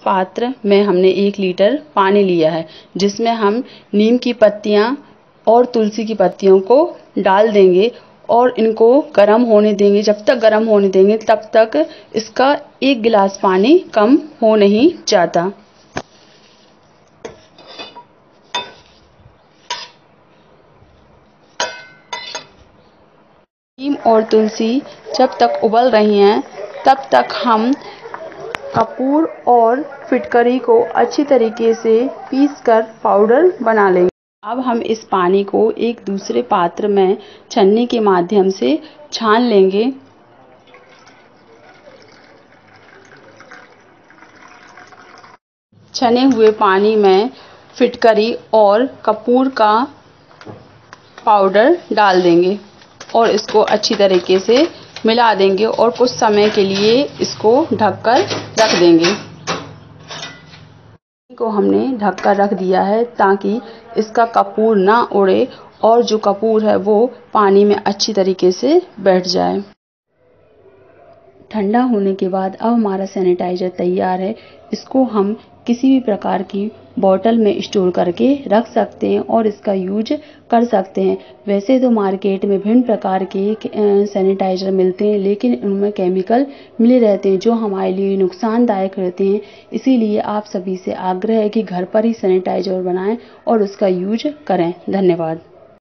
पात्र में हमने 1 लीटर पानी लिया है, जिसमें हम नीम की पत्तियां और तुलसी की पत्तियों को डाल देंगे और इनको गर्म होने देंगे। जब तक गर्म होने देंगे तब तक इसका 1 गिलास पानी कम हो नहीं जाता। नीम और तुलसी जब तक उबल रही हैं तब तक हम कपूर और फिटकरी को अच्छी तरीके से पीसकर पाउडर बना लेंगे। अब हम इस पानी को एक दूसरे पात्र में छन्नी के माध्यम से छान लेंगे। छने हुए पानी में फिटकरी और कपूर का पाउडर डाल देंगे और इसको अच्छी तरीके से मिला देंगे और कुछ समय के लिए इसको ढककर रख देंगे। को हमने ढककर रख दिया है ताकि इसका कपूर ना उड़े और जो कपूर है वो पानी में अच्छी तरीके से बैठ जाए। ठंडा होने के बाद अब हमारा सैनिटाइज़र तैयार है। इसको हम किसी भी प्रकार की बॉटल में स्टोर करके रख सकते हैं और इसका यूज कर सकते हैं। वैसे तो मार्केट में भिन्न प्रकार के सैनिटाइज़र मिलते हैं, लेकिन उनमें केमिकल मिले रहते हैं जो हमारे लिए नुकसानदायक रहते हैं। इसीलिए आप सभी से आग्रह है कि घर पर ही सैनिटाइज़र बनाएं और उसका यूज करें। धन्यवाद।